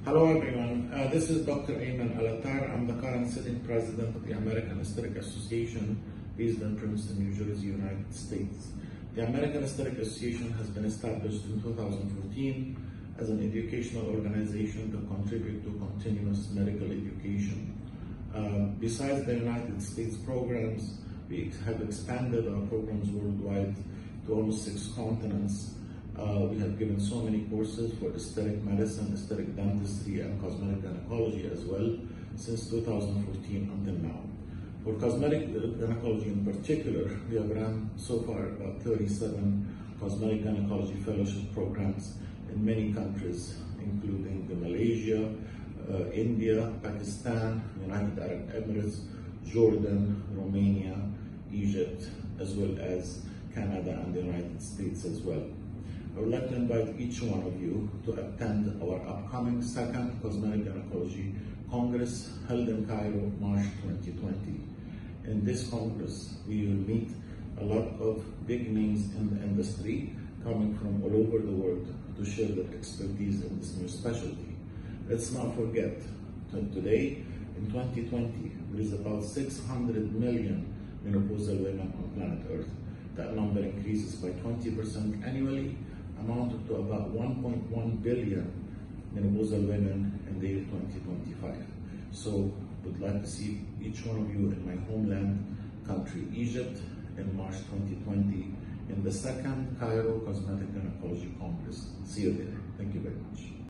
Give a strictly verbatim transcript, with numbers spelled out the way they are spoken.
Hello everyone, uh, this is Doctor Ayman Attar. I'm the current sitting president of the American Aesthetic Association based in Princeton, New Jersey, United States. The American Aesthetic Association has been established in two thousand fourteen as an educational organization to contribute to continuous medical education. Uh, besides the United States programs, we have expanded our programs worldwide to almost six continents. Uh, we have given so many courses for aesthetic medicine, aesthetic dentistry, and cosmetic gynecology as well since two thousand fourteen until now. For cosmetic gynecology in particular, we have run so far about thirty-seven cosmetic gynecology fellowship programs in many countries, including Malaysia, uh, India, Pakistan, United Arab Emirates, Jordan, Romania, Egypt, as well as Canada and the United States as well. I would like to invite each one of you to attend our upcoming second Cosmetic Gynecology Congress held in Cairo, March twenty twenty. In this Congress, we will meet a lot of big names in the industry coming from all over the world to share their expertise in this new specialty. Let's not forget that today, in twenty twenty, there is about six hundred million menopausal women on planet Earth. That number increases by twenty percent annually, amounted to about one point one billion menopausal women in the year twenty twenty-five. So, would like to see each one of you in my homeland country, Egypt, in March twenty twenty, in the second Cairo Cosmetic Gynecology Congress. See you there. Thank you very much.